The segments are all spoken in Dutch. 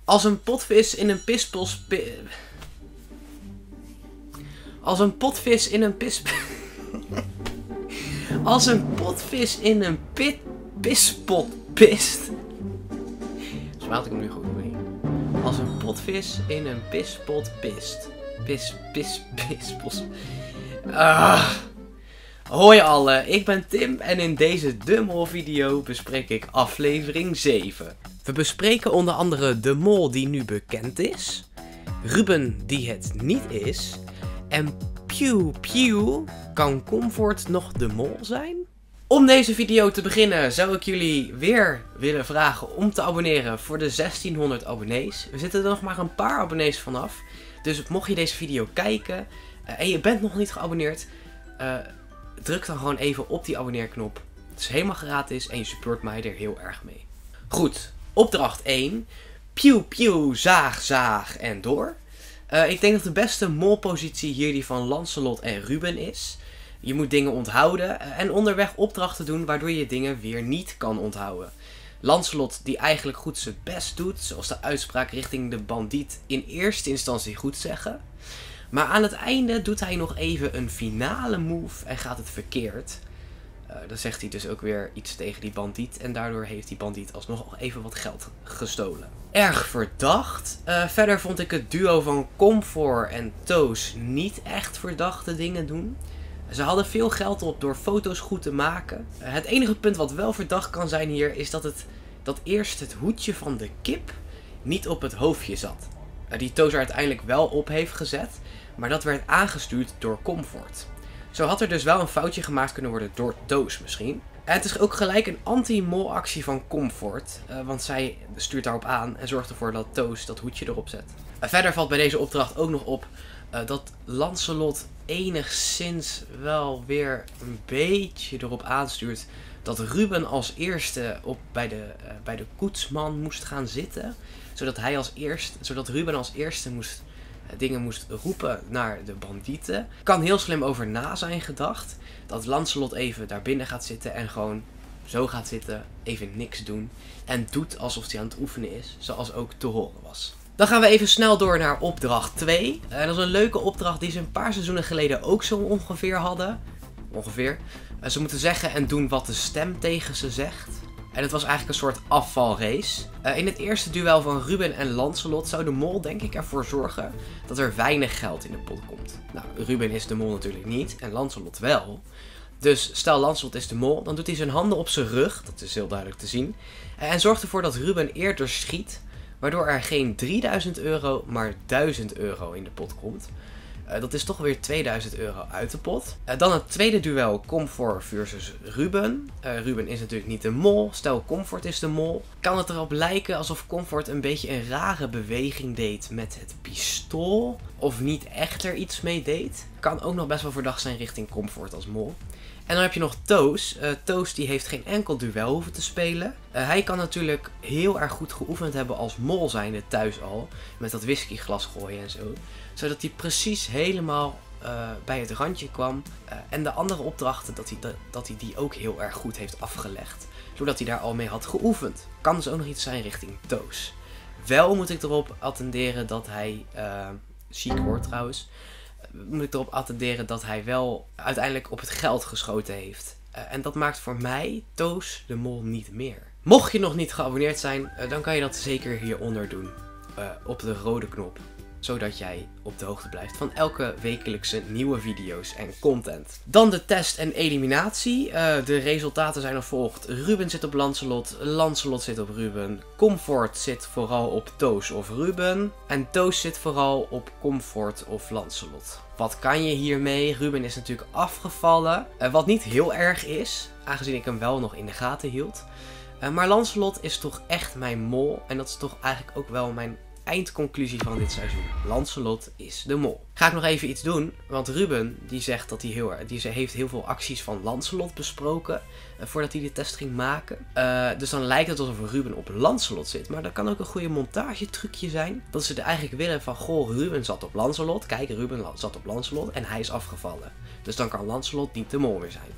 Als een potvis in een pispos... Als een potvis in een Als een potvis in een pispot pist. Volgens mij had ik hem nu goed, weet ik. Als een potvis in een pispot pist. Pispos. Hoi alle, ik ben Tim en in deze De Mol video bespreek ik aflevering 7. We bespreken onder andere de mol die nu bekend is, Ruben die het niet is en Pew, kan Comfort nog de mol zijn? Om deze video te beginnen zou ik jullie weer willen vragen om te abonneren voor de 1600 abonnees. We zitten er nog maar een paar abonnees vanaf, dus mocht je deze video kijken en je bent nog niet geabonneerd, druk dan gewoon even op die abonneerknop. Het is helemaal gratis en je support mij er heel erg mee. Goed, opdracht 1. Pew, zaag en door. Ik denk dat de beste molpositie hier die van Lancelot en Ruben is. Je moet dingen onthouden en onderweg opdrachten doen waardoor je dingen weer niet kan onthouden. Lancelot die eigenlijk goed zijn best doet, zoals de uitspraak richting de bandiet in eerste instantie goed zeggen. Maar aan het einde doet hij nog even een finale move en gaat het verkeerd. Dan zegt hij dus ook weer iets tegen die bandiet en daardoor heeft die bandiet alsnog even wat geld gestolen. Erg verdacht. Verder vond ik het duo van Comfort en Toos niet echt verdachte dingen doen. Ze hadden veel geld op door foto's goed te maken. Het enige punt wat wel verdacht kan zijn hier is dat eerst het hoedje van de kip niet op het hoofdje zat. Die Toos er uiteindelijk wel op heeft gezet, maar dat werd aangestuurd door Comfort. Zo had er dus wel een foutje gemaakt kunnen worden door Toos misschien. En het is ook gelijk een anti-mol actie van Comfort, want zij stuurt daarop aan en zorgt ervoor dat Toos dat hoedje erop zet. Verder valt bij deze opdracht ook nog op dat Lancelot enigszins wel weer een beetje erop aanstuurt dat Ruben als eerste bij de koetsman moest gaan zitten. Zodat Ruben als eerste dingen moest roepen naar de bandieten. Kan heel slim over na zijn gedacht. Dat Lancelot even daar binnen gaat zitten en gewoon zo gaat zitten, even niks doen. En doet alsof hij aan het oefenen is, zoals ook te horen was. Dan gaan we even snel door naar opdracht 2. Dat is een leuke opdracht die ze een paar seizoenen geleden ook zo ongeveer hadden. Ze moeten zeggen en doen wat de stem tegen ze zegt. En het was eigenlijk een soort afvalrace. In het eerste duel van Ruben en Lancelot zou de mol denk ik ervoor zorgen dat er weinig geld in de pot komt. Nou, Ruben is de mol natuurlijk niet en Lancelot wel. Dus stel Lancelot is de mol, dan doet hij zijn handen op zijn rug, dat is heel duidelijk te zien. En zorgt ervoor dat Ruben eerder schiet, waardoor er geen 3000 euro, maar 1000 euro in de pot komt. Dat is toch weer 2000 euro uit de pot. Dan het tweede duel, Comfort versus Ruben. Ruben is natuurlijk niet de mol. Stel Comfort is de mol. Kan het erop lijken alsof Comfort een beetje een rare beweging deed met het pistool? Of niet echt er iets mee deed? Kan ook nog best wel verdacht zijn richting Comfort als mol. En dan heb je nog Toos. Toos die heeft geen enkel duel hoeven te spelen. Hij kan natuurlijk heel erg goed geoefend hebben als mol zijnde thuis al. Met dat whiskyglas gooien en zo. Zodat hij precies helemaal bij het randje kwam. En de andere opdrachten dat hij die ook heel erg goed heeft afgelegd. Zodat hij daar al mee had geoefend. Kan dus ook nog iets zijn richting Toos. Wel moet ik erop attenderen dat hij... ziek wordt trouwens. Moet ik erop attenderen dat hij wel uiteindelijk op het geld geschoten heeft. En dat maakt voor mij Toos de mol niet meer. Mocht je nog niet geabonneerd zijn, dan kan je dat zeker hieronder doen. Op de rode knop. Zodat jij op de hoogte blijft van elke wekelijkse nieuwe video's en content. Dan de test en eliminatie. De resultaten zijn als volgt. Ruben zit op Lancelot. Lancelot zit op Ruben. Comfort zit vooral op Toos of Ruben. En Toos zit vooral op Comfort of Lancelot. Wat kan je hiermee? Ruben is natuurlijk afgevallen. Wat niet heel erg is, aangezien ik hem wel nog in de gaten hield. Maar Lancelot is toch echt mijn mol. En dat is toch eigenlijk ook wel mijn eindconclusie van dit seizoen. Lancelot is de mol. Ga ik nog even iets doen, want Ruben die zegt dat hij heeft heel veel acties van Lancelot besproken voordat hij de test ging maken. Dus dan lijkt het alsof Ruben op Lancelot zit, maar dat kan ook een goede montagetrucje zijn. Dat ze er eigenlijk willen van, goh, Ruben zat op Lancelot. Kijk, Ruben zat op Lancelot en hij is afgevallen. Dus dan kan Lancelot niet de mol meer zijn.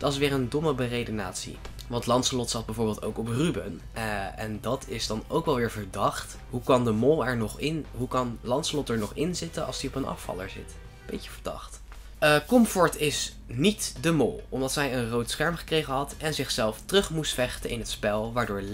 Dat is weer een domme beredenatie. Want Lancelot zat bijvoorbeeld ook op Ruben. En dat is dan ook wel weer verdacht. Hoe kan de mol er nog in? Hoe kan Lancelot er nog in zitten als hij op een afvaller zit? Beetje verdacht. Comfort is niet de mol, omdat zij een rood scherm gekregen had en zichzelf terug moest vechten in het spel, waardoor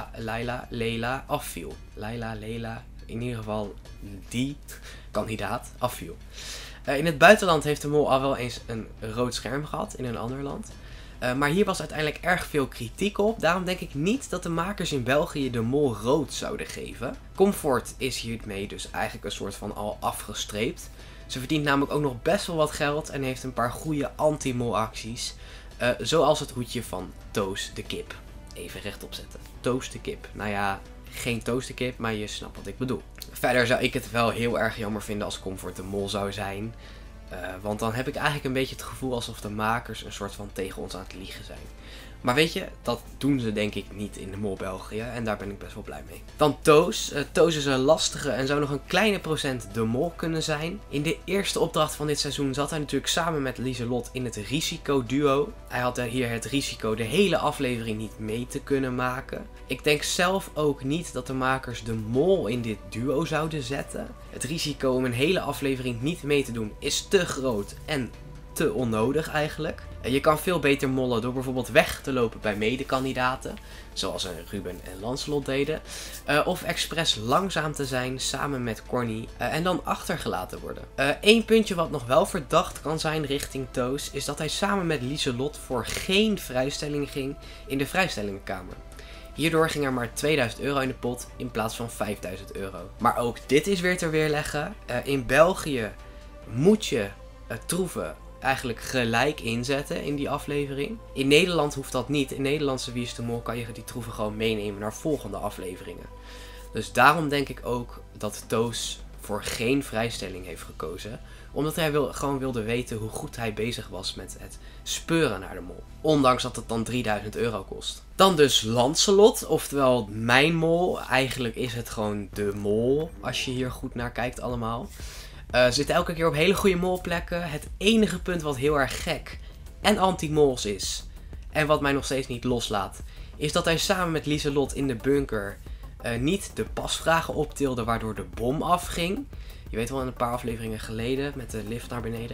Layla afviel. Layla, in ieder geval die kandidaat afviel. In het buitenland heeft de mol al wel eens een rood scherm gehad in een ander land. Maar hier was uiteindelijk erg veel kritiek op. Daarom denk ik niet dat de makers in België de mol rood zouden geven. Comfort is hiermee dus eigenlijk een soort van al afgestreept. Ze verdient namelijk ook nog best wel wat geld en heeft een paar goede anti-mol acties. Zoals het hoedje van Toos de kip. Even rechtop zetten. Toos de kip. Nou ja, geen Toos de kip, maar je snapt wat ik bedoel. Verder zou ik het wel heel erg jammer vinden als Comfort de mol zou zijn. Want dan heb ik eigenlijk een beetje het gevoel alsof de makers een soort van tegen ons aan het liegen zijn. Maar weet je, dat doen ze denk ik niet in de mol België en daar ben ik best wel blij mee. Dan Toos. Toos is een lastige en zou nog een kleine procent de mol kunnen zijn. In de eerste opdracht van dit seizoen zat hij natuurlijk samen met Lieselot in het risicoduo. Hij had hier het risico de hele aflevering niet mee te kunnen maken. Ik denk zelf ook niet dat de makers de mol in dit duo zouden zetten. Het risico om een hele aflevering niet mee te doen is te groot en te onnodig eigenlijk. Je kan veel beter mollen door bijvoorbeeld weg te lopen bij medekandidaten, zoals Ruben en Lancelot deden. Of expres langzaam te zijn samen met Corny en dan achtergelaten worden. Eén puntje wat nog wel verdacht kan zijn richting Toos is dat hij samen met Lieselot voor geen vrijstelling ging in de vrijstellingenkamer. Hierdoor ging er maar 2000 euro in de pot in plaats van 5000 euro. Maar ook dit is weer te weerleggen. In België moet je troeven eigenlijk gelijk inzetten in die aflevering. In Nederland hoeft dat niet. In Nederlandse Wie is de Mol kan je die troeven gewoon meenemen naar volgende afleveringen. Dus daarom denk ik ook dat Toos voor geen vrijstelling heeft gekozen. Omdat hij gewoon wilde weten hoe goed hij bezig was met het speuren naar de mol. Ondanks dat het dan 3000 euro kost. Dan dus Lancelot, oftewel mijn mol. Eigenlijk is het gewoon de mol, als je hier goed naar kijkt allemaal. Zit elke keer op hele goede molplekken. Het enige punt wat heel erg gek en anti-mols is, en wat mij nog steeds niet loslaat, is dat hij samen met Lieselot in de bunker niet de pasvragen optilde waardoor de bom afging. Je weet wel, een paar afleveringen geleden met de lift naar beneden.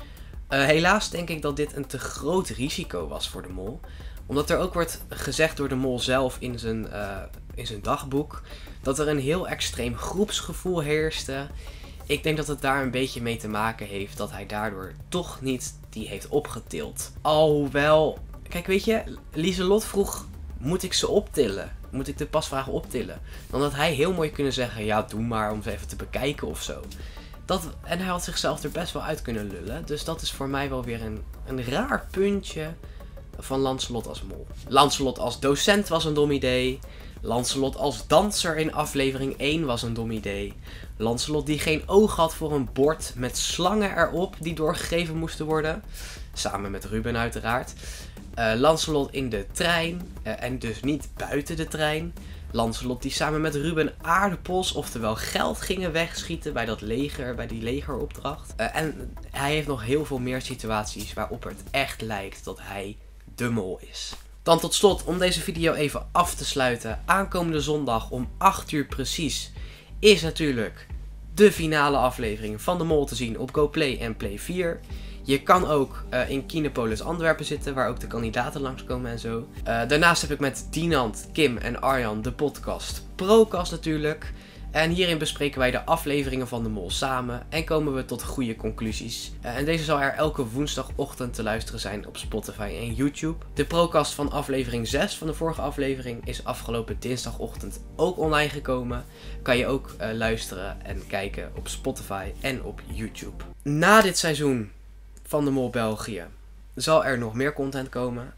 Helaas denk ik dat dit een te groot risico was voor de mol. Omdat er ook wordt gezegd door de mol zelf in zijn dagboek dat er een heel extreem groepsgevoel heerste. Ik denk dat het daar een beetje mee te maken heeft dat hij daardoor toch niet die heeft opgetild. Alhoewel, kijk weet je, Lieselot vroeg, moet ik ze optillen? Moet ik de pasvragen optillen? Dan had hij heel mooi kunnen zeggen, ja doe maar om ze even te bekijken of zo. En hij had zichzelf er best wel uit kunnen lullen. Dus dat is voor mij wel weer een raar puntje van Lancelot als mol. Lancelot als docent was een dom idee. Lancelot als danser in aflevering 1 was een dom idee. Lancelot die geen oog had voor een bord met slangen erop die doorgegeven moesten worden. Samen met Ruben uiteraard. Lancelot in de trein en dus niet buiten de trein. Lancelot die samen met Ruben aardappels, oftewel geld, gingen wegschieten bij die legeropdracht. En hij heeft nog heel veel meer situaties waarop het echt lijkt dat hij de mol is. Dan tot slot, om deze video even af te sluiten. Aankomende zondag om 8 uur precies is natuurlijk de finale aflevering van de Mol te zien op GoPlay en Play 4. Je kan ook in Kinepolis Antwerpen zitten, waar ook de kandidaten langskomen en zo. Daarnaast heb ik met Dinant, Kim en Arjan de podcast Procast natuurlijk. En hierin bespreken wij de afleveringen van de Mol samen en komen we tot goede conclusies. En deze zal er elke woensdagochtend te luisteren zijn op Spotify en YouTube. De Procast van aflevering 6 van de vorige aflevering is afgelopen dinsdagochtend ook online gekomen. Kan je ook luisteren en kijken op Spotify en op YouTube. Na dit seizoen van de Mol België zal er nog meer content komen.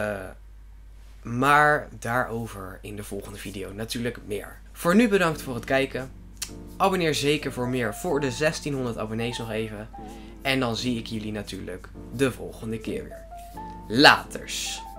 Maar daarover in de volgende video natuurlijk meer. Voor nu bedankt voor het kijken. Abonneer zeker voor meer voor de 1600 abonnees nog even. En dan zie ik jullie natuurlijk de volgende keer weer. Laters!